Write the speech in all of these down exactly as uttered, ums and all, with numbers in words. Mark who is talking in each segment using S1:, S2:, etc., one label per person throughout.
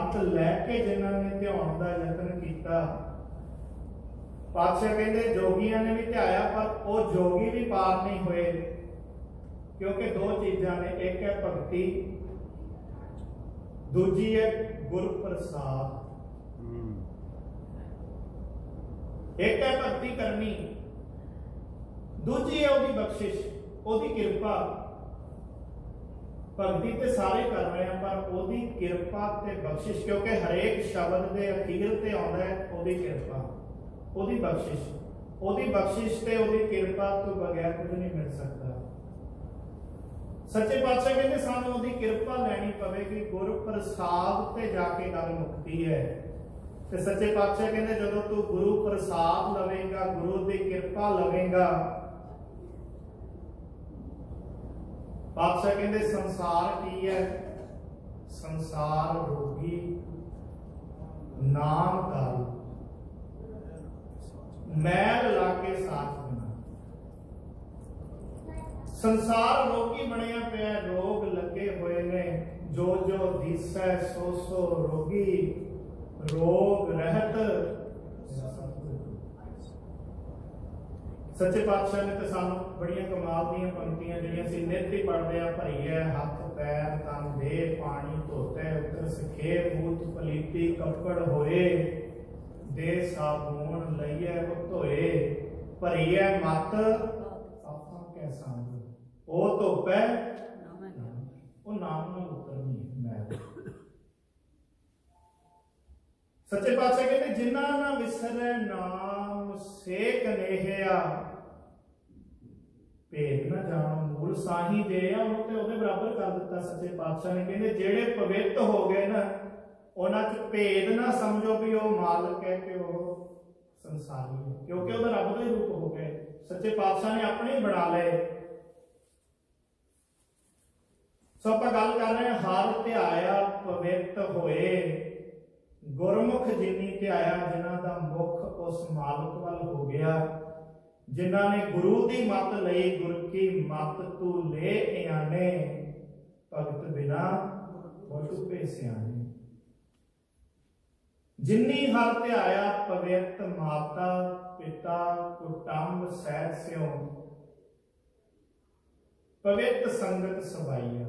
S1: मत लैके जिन्होंने ध्यान का यतन किया, पातशाह कहते जोगियां ने भी ध्याया पर वो जोगी भी पार नहीं हुए, क्योंकि दो चीज़ां ने, एक है भगती, दूजी है गुर प्रसाद। एक है भक्ति करनी, दूजी है ओदी बख्शिश, ओदी किरपा। भगती ते सारे कर रहे हैं पर ओदी किरपा ते बख्शिश, क्योंकि हरेक शब्द के अखीर ते आउंदा है ओदी किरपा, ओदी बख्शिश, ओदी बख्शिश ते ओदी किरपा तो बगैर कुछ नहीं मिल सकता। सच्चे पातशाह कहते सानू ओदी किरपा लैनी पवेगी, गुर प्रसाद ते जाके गल मुक्ति है। ते सच्चे पातशाह कहते जदों तू गुरु प्रसाद लवेगा, गुरु की किरपा लवेगा, पातशाह कहते संसार की है, संसार रोगी नाम दारू, मैल लाके साथ बना। संसार रोगी बनया पिया, रोग लगे हुए ने, जो जो दिसै सो सो रोगी, रोग रहत। सच्चे पातशाह ने तो सानू बड़िया कमाल दी पंक्तियां जिहड़ियां असीं नित ही पढ़ते हैं, भरी है हथ पैर तन दे पानी धोते, उतर सखे बूथ पलीती कपड़ होए, दे साबुन लईए धोए, भरी है मत आपा कै संग, ओ धोपै ओ नाम ना उतरनी मैल। सच्चे पातशाह कहते जिन्ना ना विसरे नाम से कनेहिया, भेद ना जानो मूल साही दे, उन्होंने बराबर कर दिता। सच्चे पातशाह ने कहते जेड़े पवित्र हो गए ना, उन्हां च भेद ना समझो भी वो मालक है कि वो संसारी है, क्योंकि वो रब का ही रूप हो गए। सच्चे पातशाह ने अपने ही बना ले। सो आप गल कर रहे हैं हर ध्याया पवित्र होए, गुरमुख जिन्नी ध्याया जिन्हां दा मुख उस मालक वाल हो गया, जिन्हां ने गुरु की मत लई, गुरु की मत तू ले आने, भगत बिना बहु सियाने। जिन्नी हर ध्याया पवित्र माता पिता कुटुंब सैर स्यों, पवित्र संगत सबाइया।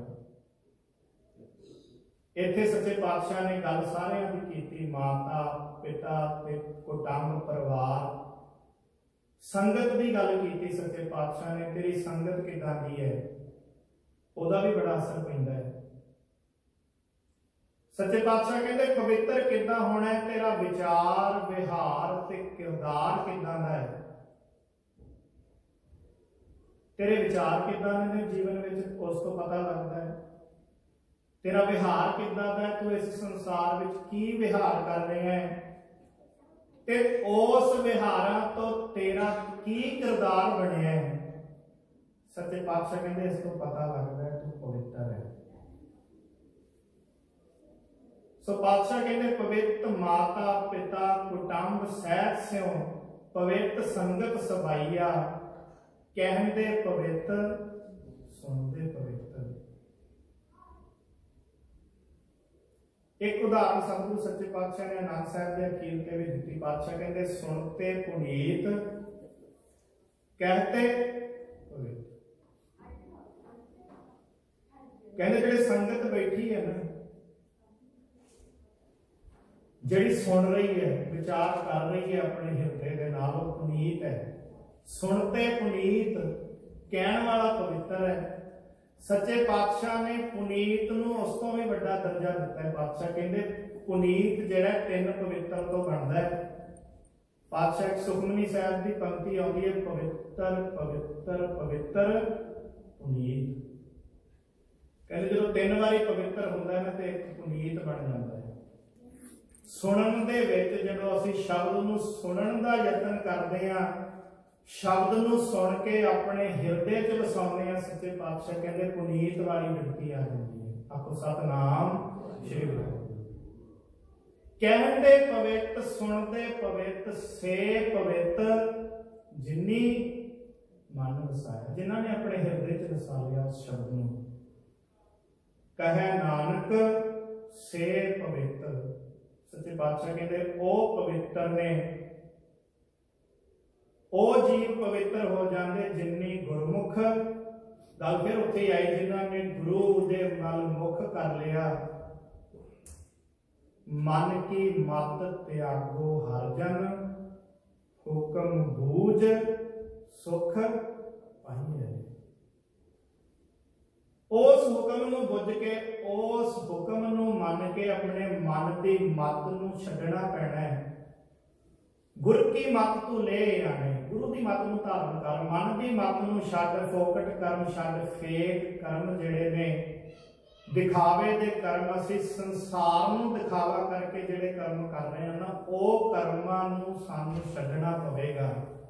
S1: इत्थे सच्चे पातशाह ने गल सारियां दी कीती, माता पिता ते कुटुंब परिवार संगत की गल की। सच्चे पातशाह ने तेरी संगत किदां दी है, ओदा भी बड़ा असर पैंदा है। सच्चे पातशाह कहते पवित्र किदां होना है, तेरा विचार विहार ते किरदार किदां दा है, तेरे विचार किदां ने जीवन में, उस तो पता लगता है। तेरा विहार किदां दा है, तू इस संसार में की विहार कर रहे हैं, ते उस विहारां तो तेरा की किरदार बनया है। सच्चे पातशाह कहते इस तो पता लगता है तू पवित्र है। सो पातशाह कहते पवित्र माता पिता कुटुंब सैत स्यों, पवित्र संगत सबाइया, कहते पवित्र सुनते पवित्र। एक उदाहरण सतगुरु सच्चे पातशाह ने आनंद साहब के अखीर के भी दी। पातशाह कहते सुनते पुनीत कहते पवित्र। कहते जेड़ी संगत बैठी है ना, जेड़ी सुन रही है, विचार कर रही है अपने हिरदे दे नाल, वो पुनीत है। सुनते पुनीत कहने वाला पवित्र है। सच्चे पातशाह ने पुनीत नूं उस तो भी बड़ा दर्जा दिता है। पातशाह कहते पुनीत जिहड़ा तीन पवित्र तो बनता है। पातशाह सुखमनी साहब की पंक्ति आती है, पवित्र पवित्र पवित्र पुनीत। कहते जो तीन बारी पवित्र होंदा है ना तो एक पुनीत बन जाता है। सुनन दे विच जदों असीं शब्द नूं सुनन दा यतन करदे हां, शब्द नूं सुन के अपने हिरदे च वसाउने हां, सच्चे पातशाह कहते पुनीत वाली वृत्ति आ जाती है। आखो सतनाम श्री गुरु। कहते पवित्र सुनते पवित्र से पवित्र जिन्नी मन वसाया, जिन्होंने अपने हिरदे च वसा लिया उस शब्द नूं। कहे नानक से पवित्र सच्चे पातशाह कहते ਉਹ पवित्र ने ਉਹ जीव पवित्र हो जाते जिन्नी गुरमुख गल फिर उत्थे आई जिन्होंने गुरु दे मल मुख कर लिया मन की मत त्यागो हर जन हुक्म बूझ सुख पाइए। उस हुक्म नूं बुझ के उस हुक्म नूं मन के अपने मन की मत नूं छड्डना पैना है। गुरु की मत तू ले आने गुरु की मत नूं धारण कर मन की मत नूं छड्ड फोकट कर्म छड्ड फेक कर्म जिहड़े ने दिखावे दे कर्म असीं संसार नूं दिखावा करके जिहड़े कर्म कर रहे हैं ना ਉਹ कर्मां नूं सानूं छड्डना पवेगा।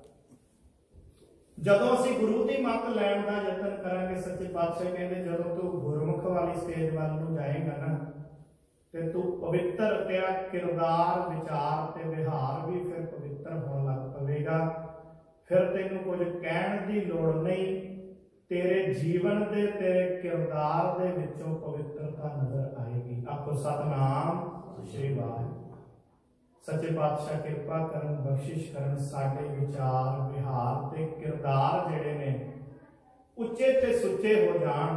S1: जदों असीं गुरु की मत लैण दा यतन करांगे सच्चे पातशाह कहंदे जदों तू गुरमुख वाली स्टेज वाल नूं जाएगा ना ते तू पवित्र तेरा किरदार विचार ते विहार भी फिर पवित्र होने लग पवेगा। फिर तेनू कुछ कहण दी लोड़ नहीं तेरे जीवन दे तेरे किरदार दे विचों पवित्रता नजर आएगी। आखो सतनाम श्री वाहिगुरू। सच्चे पातशाह कृपा करन बख्शिश करन साडे विचार विहार ते किरदार जिहड़े ने उच्चे ते सुच्चे हो जाण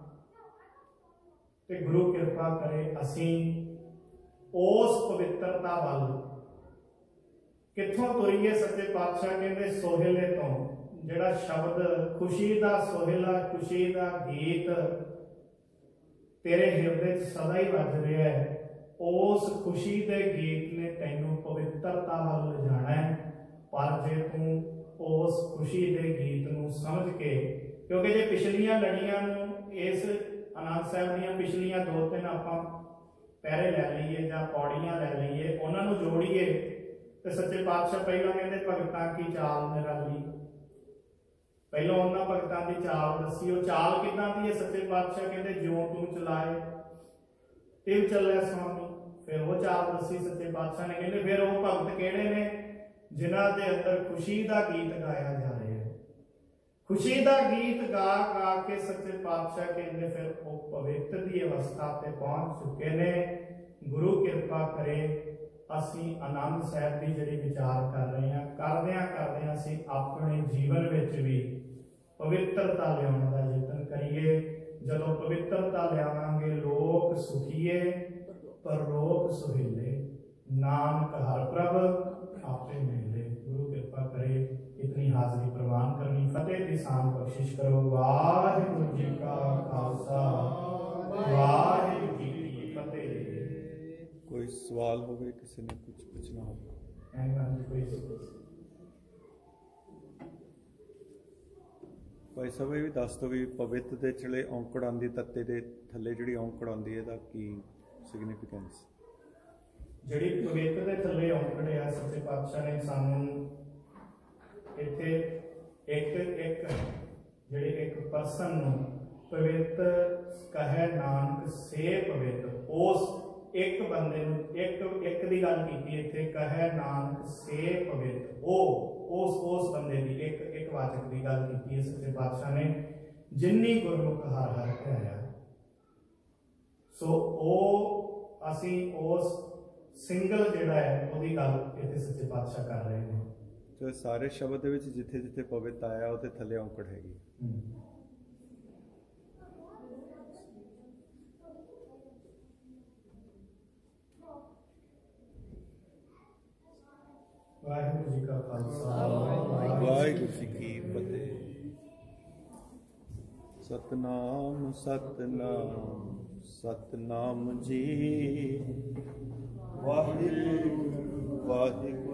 S1: ते गुरु कृपा करे असीं उस पवित्रता वाल कित्थों तुरीए। सच्चे पातशाह कहंदे सोहेले तो जिहड़ा शब्द खुशी दा सोहेला खुशी दा गीत तेरे हिरदे च सदा ही वज रहा है उस खुशी दे गीत ने तैनू पवित्रता वाल ले जाना है। पर जे तू उस खुशी दे गीत नूं समझ के क्योंकि जे पिछलियां लड़ियां नूं इस आनंद साहब दीयां पिछलियां दो तीन आपां पैरे लै लईए जां पौड़ियां लै लईए उन्हां नूं जोड़ीए ते सच्चे पातशाह पहलां कहंदे भगतां की चाल निराली। पहलों उन्हां भगतां दी चाल दसी वो चाल किदां दी है। सच्चे पातशाह कहंदे ज्यों तू चलाए तिल चले स्वामी। फिर वो चाल दसी सच्चे पातशाह ने कहंदे फिर वो भगत किहड़े ने जिन्हां दे अंदर खुशी दा गीत गाया जा रहा है। खुशी का गीत गा गा के सच्चे पातशाह कहते फिर वो पवित्र की अवस्था ते पहुंच चुके ने। गुरु कृपा करे असी आनंद साहब की जिहड़ी विचार कर रहे हैं करदियां करदियां असी अपने जीवन विच भी पवित्रता लियाउण दा यतन करिए। जदों पवित्रता लियावांगे लोक सुखीए परलोक सुहेले नानक हर प्रभ आपे मिले। गुरु कृपा करे इतनी हाजरी प्रवान करनी फतेह दी शान बख्शिश करो। वाहिगुरू जी का खालसा वाहिगुरू जी की फतेह।
S2: कोई सवाल हो गए किसी ने कुछ पूछना हो भाई साहब ये भी दस दो भी पवित्र दे चले औंकड़ आंदी तत्ते दे थले जिहड़ी औंकड़ आंदी है दा की सिग्निफिकेंस
S1: जिहड़ी पवित्र दे थले औंकड़ है सच्चे पातशाह ने सानू इत्थे एक एक जिहड़े एक पर्सन नूं पवित्र कहे नानक से पवित्र उस एक बंदे नूं एक एक दी गल कीती इत्थे कहे नानक से पवित्र ओ उस उस बंदे दी एक एक वाचक दी गल कीती है सच्चे पातशाह ने जिन्नी गुरमुख हर हर कहया। सो ओ असी उस सिंगल जिहड़ा है ओदी गल इत्थे सच्चे पातशाह कर रहे हैं।
S2: तो सारे शब्द दे विच जिथे जिथे पवित्र आया उते थले औंकड़ हैगी।
S1: वाहिगुरू जी का खालसा
S2: वाहिगुरू जी की फतेह। सतनाम सतनाम सतनाम जी वाहिगुरू वाहिगुरू